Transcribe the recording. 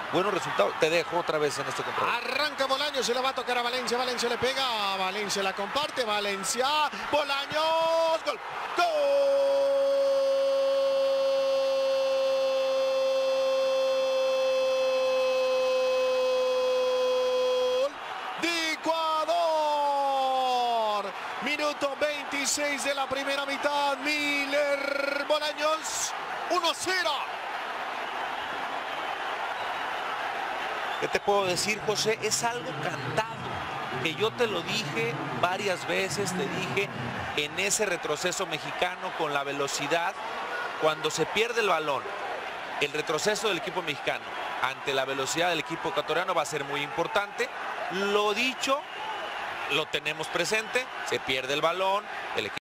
buenos resultados. Te dejo otra vez en este control. Arranca Bolaños, se la va a tocar a Valencia. Valencia le pega, Valencia la comparte. Valencia, Bolaños, gol. ¡Gol! De Ecuador. Minuto 26 de la primera mitad. Miller Bolaños, 1-0. ¿Qué te puedo decir, José? Es algo cantado, que yo te lo dije varias veces, te dije en ese retroceso mexicano con la velocidad, cuando se pierde el balón, el retroceso del equipo mexicano ante la velocidad del equipo ecuatoriano va a ser muy importante. Lo dicho, lo tenemos presente, se pierde el balón, el equipo